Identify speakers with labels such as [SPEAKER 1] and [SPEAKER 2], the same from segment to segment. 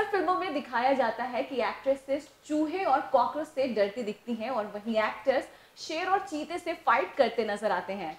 [SPEAKER 1] फिल्मों में दिखाया जाता है कि एक्ट्रेसेस चूहे और कॉकरोच से डरती दिखती हैं और वहीं एक्टर्स शेर और चीते से फाइट करते नजर आते हैं।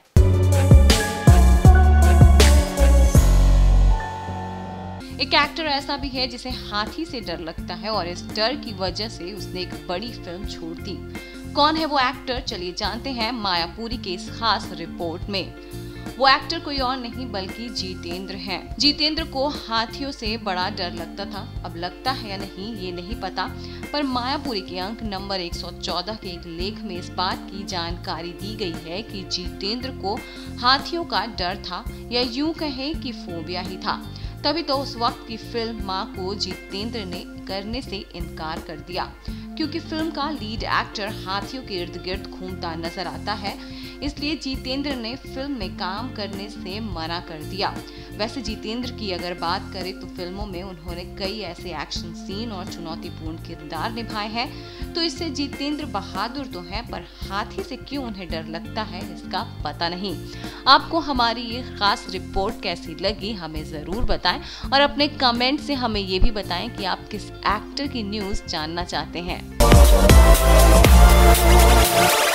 [SPEAKER 1] एक एक्टर ऐसा भी है जिसे हाथी से डर लगता है और इस डर की वजह से उसने एक बड़ी फिल्म छोड़ दी। कौन है वो एक्टर, चलिए जानते हैं मायापुरी के इस खास रिपोर्ट में। वो एक्टर कोई और नहीं बल्कि जितेंद्र हैं। जितेंद्र को हाथियों से बड़ा डर लगता था। अब लगता है या नहीं ये नहीं पता, पर मायापुरी के अंक नंबर 114 के एक लेख में इस बात की जानकारी दी गई है कि जितेंद्र को हाथियों का डर था, या यूं कहें कि फोबिया ही था। तभी तो उस वक्त की फिल्म मां को जितेंद्र ने करने से इनकार कर दिया, क्योंकि फिल्म का लीड एक्टर हाथियों के इर्द गिर्द घूमता नजर आता है, इसलिए जितेंद्र ने फिल्म में काम करने से मना कर दिया। वैसे जितेंद्र की अगर बात करें तो फिल्मों में उन्होंने कई ऐसे एक्शन सीन और चुनौतीपूर्ण किरदार निभाए हैं, तो इससे जितेंद्र बहादुर तो हैं, पर हाथी से क्यों उन्हें डर लगता है इसका पता नहीं। आपको हमारी ये खास रिपोर्ट कैसी लगी हमें जरूर बताएं और अपने कमेंट से हमें ये भी बताएं कि आप किस एक्टर की न्यूज़ जानना चाहते हैं।